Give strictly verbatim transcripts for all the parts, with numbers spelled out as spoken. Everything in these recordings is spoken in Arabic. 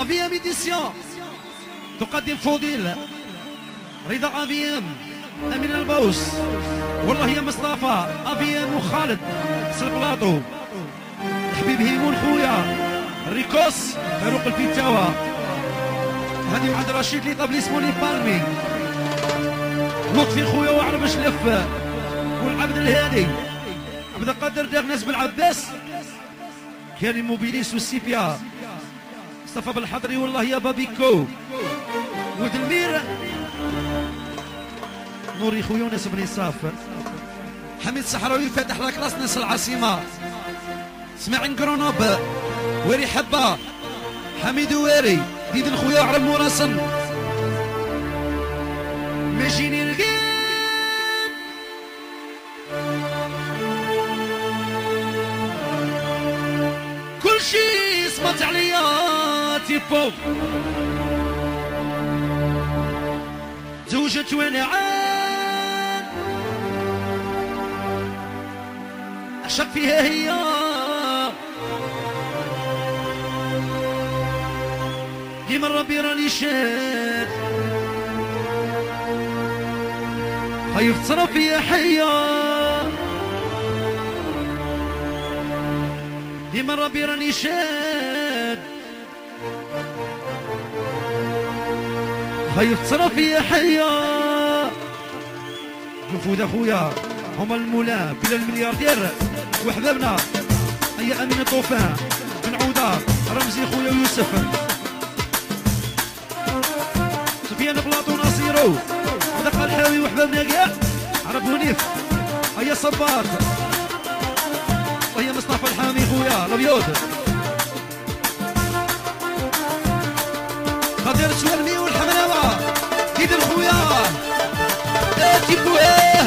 افيام ايديسيون تقدم فضيل رضا افيام امين البوس والله يا مصطفى افيام وخالد سلبلاطو حبيب هيمون خويا ريكوس فاروق الفيتاوى هادي وعند رشيد لي طاب اسمه لي بالمي لطفي خويا وعرب شلف والعبد الهادي عبد القادر داغناس بالعباس كريم موبيليس والسيبيا مصطفى بالحضري والله يا بابيكو ودلمير نوري خويا وناس بن صاف حميد صحراوي فاتح لك راس ناس العاصمه اسماعيل كرونوب ويري حبه حميد ويري ديد الخويا عرب مراسن ماشيني القين كل شي صمت عليا تيبو زوجت وانا عاد عشق فيها هي ديما ربي راني شاد خايف تصرف فيا حيا ديما ربي راني شاد خايف تصرف فيا حيا نفوذ اخويا هما المولى بلا الملياردير وحبابنا هيا امين طوفان بن عوضه رمزي خويا يوسف سفيان بلاطو ناصيرو ودق الحاوي وحبابنا كاع عرب ونيف هيا صباط وهي مصطفى الحامي خويا الابيض خاطر السوالمي والحمراوه كيدير خويا تيبوه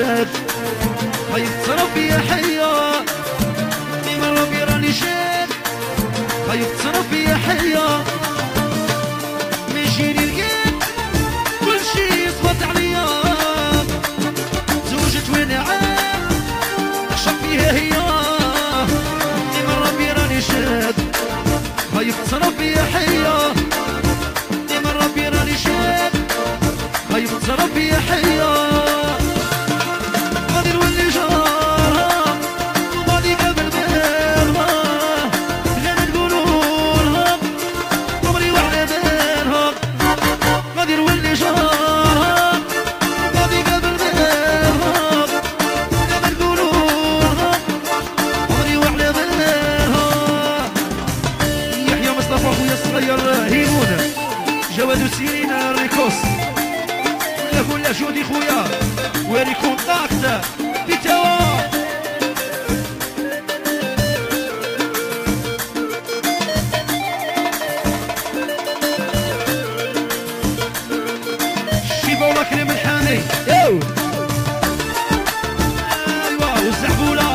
شاد خايف تصرف فيا حية ديما ربي راني شاد خايف تصرف فيا حية ماشيني لقيت كلشي صفات عليا زوجت وانا عاد نعشق فيها هي ديما ربي راني شاد خايف تصرف فيا حية ديما ربي راني شاد خايف تصرف فيا حية غادي نولي جارها وغادي قبل بالها غير نقولولها عمري وعلى بالها غادي نولي جارها وغادي قبل بالها غير نقولولها عمري وعلى بالها يحيى مصطفى خويا الصغير هيمون جواد سيرين ريكوس كل جودي خويا ويري كونتاكت في توا شيبا ولا كريم الحاني يو ايوا والزعبوله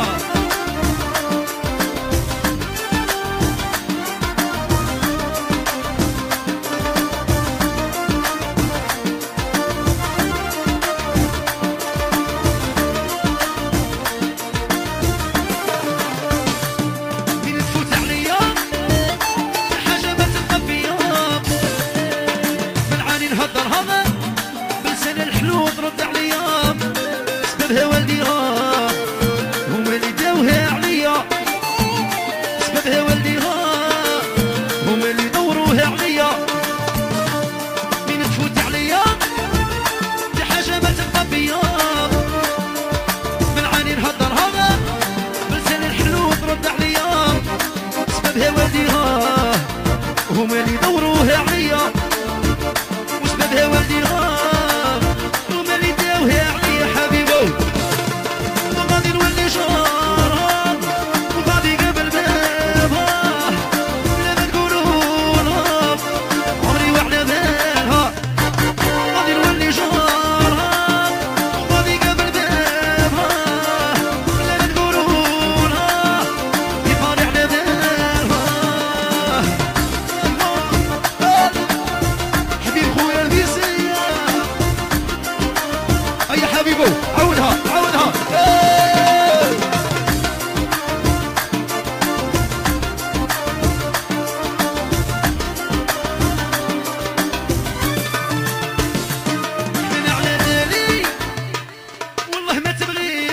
سببها والديها هما اللي داوها عليا سببها والديها هما اللي دوروها عليا من تفوت عليا دي حاجة ما تبقى بيا من عاني نهضرها بلسان الحلو ترد عليا سببها والديها هما اللي دوروها عليا وسببها والديها هما اللي داوها عليا حبيبو وغادي نولي جارها وغادي قبل بابها بلا ما نقولولها عمري وعلى بالها غادي نولي جارها وغادي قبل بابها بلا ما نقولولها يفاري على بالها حبيب خويا البيسية أي حبيبو عودها عودها من على بالي والله ما تبغي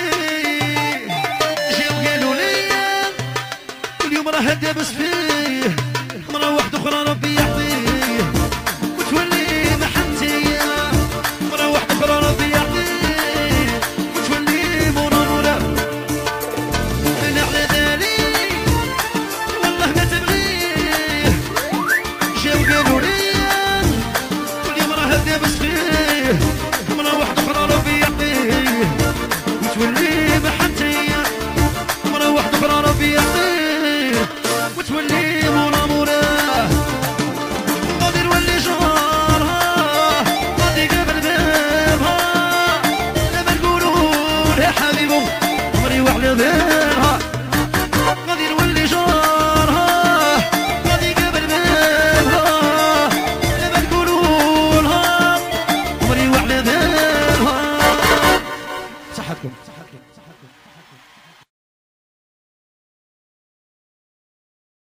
جاو قالوا لي اليوم راه دابس فيه مرة واحدة أخرى ربي يعطيه وتولي محنتية مرة واحدة أخرى ربي يعطيه وتولي مورا مورا من على بالي والله ما تبغيه جاو قالوا لي واليوم راه دابس فيه مرة واحدة أخرى ربي يعطيه وتولي محنتية مرة واحدة أخرى ربي يعطيه وتولي مورا مورا غادي نولي جارها غادي قبل بابها لما نقولولها حبيبو عمري وعلى بالها غادي نولي جارها غادي قبل بابها لما نقولولها عمري وعلى بالها صحتكم